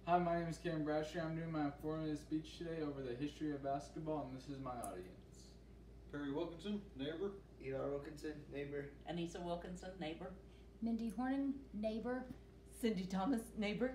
Hi, my name is Cameron Bradshaw. I'm doing my 4-minute speech today over the history of basketball, and this is my audience. Perry Wilkinson, neighbor. Eli Wilkinson, neighbor. Anissa Wilkinson, neighbor. Mindy Hornan, neighbor. Cindy Thomas, neighbor.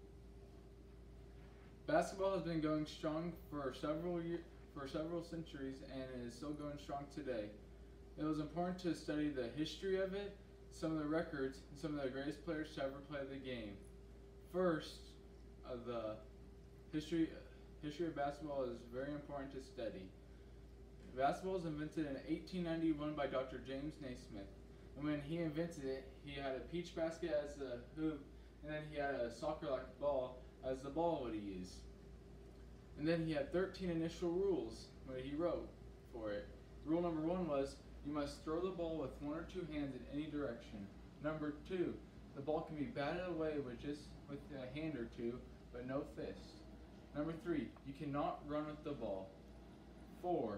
Basketball has been going strong for several centuries, and it is still going strong today. It was important to study the history of it, some of the records, and some of the greatest players to ever play the game. First, the history of basketball is very important to study. Basketball was invented in 1891 by Dr. James Naismith. And when he invented it, he had a peach basket as the hoop, and then he had a soccer-like ball as the ball would he use. And then he had 13 initial rules that he wrote for it. Rule number 1 was, you must throw the ball with 1 or 2 hands in any direction. Number 2, the ball can be batted away with a hand or 2, but no fist. Number 3, you cannot run with the ball. 4,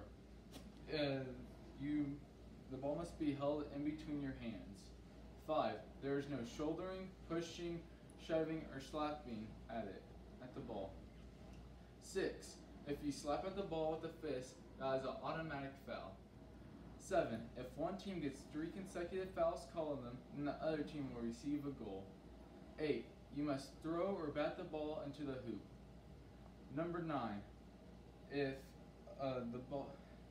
the ball must be held in between your hands. 5, there is no shouldering, pushing, shoving, or slapping at the ball. 6, if you slap at the ball with a fist, that is an automatic foul. 7, if one team gets 3 consecutive fouls called on them, then the other team will receive a goal. 8, you must throw or bat the ball into the hoop. Number 9, if the ball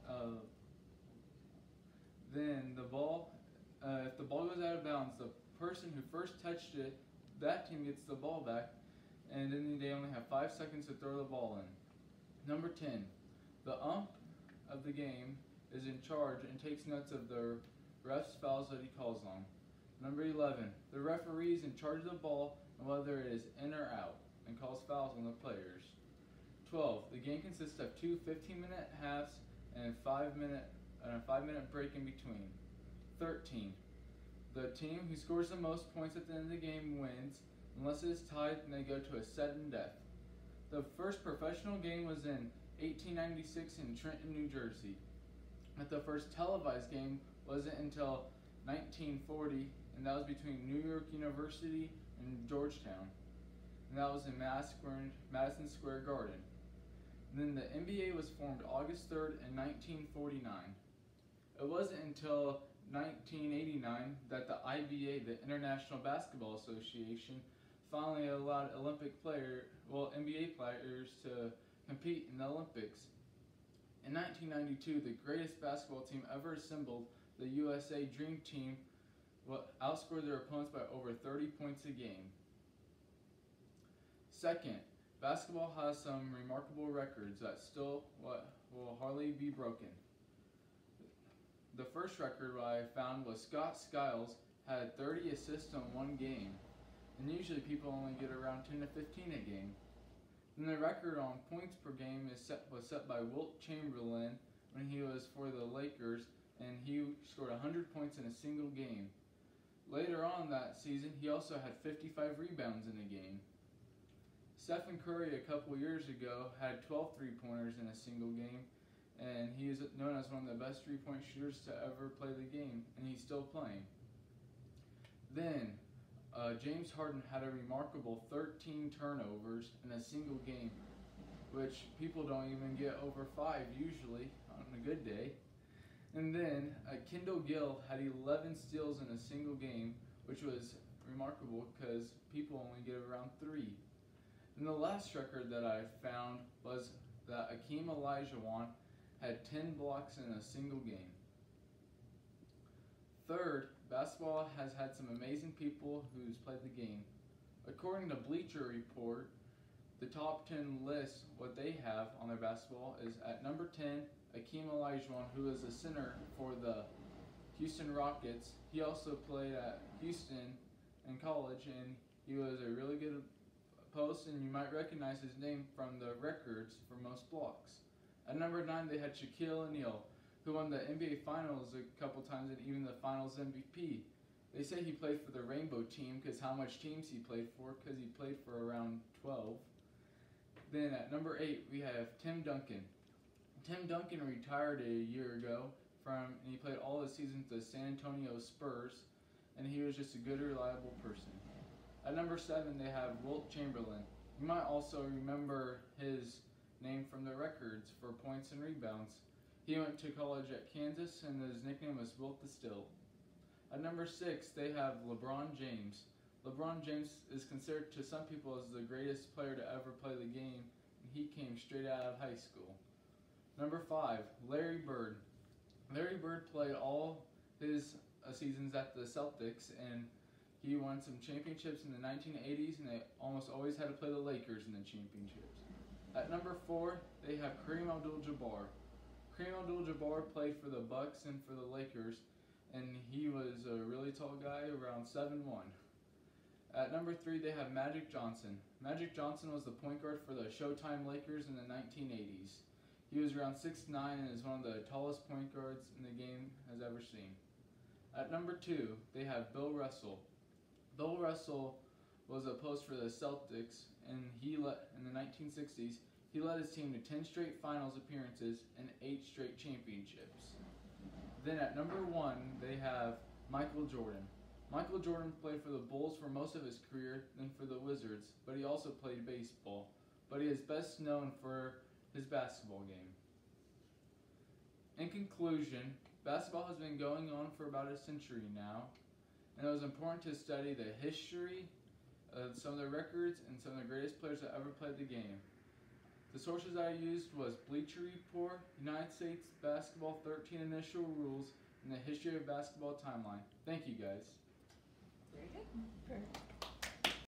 goes out of bounds, the person who first touched it, that team gets the ball back, and then they only have 5 seconds to throw the ball in. Number 10, the ump of the game is in charge and takes notes of the ref's fouls that he calls on. Number 11, the referee is in charge of the ball and whether it is in or out, and calls fouls on the players. 12, the game consists of 2 15-minute halves and a 5-minute break in between. 13, the team who scores the most points at the end of the game wins. Unless it is tied, then they go to a sudden death. The first professional game was in 1896 in Trenton, New Jersey. But the first televised game wasn't until 1940, and that was between New York University and Georgetown. And that was in Madison Square Garden. And then the NBA was formed August 3rd in 1949. It wasn't until 1989 that the IBA, the International Basketball Association, finally allowed NBA players to compete in the Olympics. In 1992, the greatest basketball team ever assembled, the USA Dream Team, outscored their opponents by over 30 points a game. Second, basketball has some remarkable records that still will hardly be broken. The first record I found was Scott Skiles had 30 assists in one game, and usually people only get around 10 to 15 a game. Then the record on points per game was set by Wilt Chamberlain when he was for the Lakers, and he scored 100 points in a single game. Later on that season, he also had 55 rebounds in a game. Stephen Curry a couple years ago had 12 three-pointers in a single game, and he is known as one of the best three-point shooters to ever play the game, and he's still playing. Then, James Harden had a remarkable 13 turnovers in a single game, which people don't even get over 5 usually on a good day. And then Kendall Gill had 11 steals in a single game, which was remarkable because people only get around 3. And the last record that I found was that Akeem Olajuwon had 10 blocks in a single game. Third, basketball has had some amazing people who's played the game. According to Bleacher Report, the top 10 list, what they have on their basketball is at number 10, Akeem Olajuwon, who is a center for the Houston Rockets. He also played at Houston in college, and he was a really good post, and you might recognize his name from the records for most blocks. At number 9, they had Shaquille O'Neal, who won the NBA Finals a couple times and even the Finals MVP. They say he played for the Rainbow Team because how much teams he played for, because he played for around 12. Then at number 8, we have Tim Duncan. Tim Duncan retired a year ago and he played all his seasons with the San Antonio Spurs, and he was just a good, reliable person. At number 7, they have Wilt Chamberlain. You might also remember his name from the records for points and rebounds. He went to college at Kansas, and his nickname was Wilt the Still. At number 6, they have LeBron James. LeBron James is considered to some people as the greatest player to ever play the game, and he came straight out of high school. Number 5, Larry Bird. Larry Bird played all his seasons at the Celtics, and he won some championships in the 1980s, and they almost always had to play the Lakers in the championships. At number 4, they have Kareem Abdul-Jabbar. Kareem Abdul-Jabbar played for the Bucks and for the Lakers, and he was a really tall guy, around 7'1". At number 3, they have Magic Johnson. Magic Johnson was the point guard for the Showtime Lakers in the 1980s. He was around 6'9" and is one of the tallest point guards in the game has ever seen. At number 2, they have Bill Russell. Bill Russell was a post for the Celtics, and in the 1960s, he led his team to 10 straight finals appearances and 8 straight championships. Then at number 1, they have Michael Jordan. Michael Jordan played for the Bulls for most of his career, then for the Wizards, but he also played baseball. But he is best known for his basketball game. In conclusion, basketball has been going on for about a century now, and it was important to study the history of some of the records and some of the greatest players that ever played the game. The sources I used was Bleacher Report, United States Basketball 13 Initial Rules, and the History of Basketball Timeline. Thank you guys. Very good.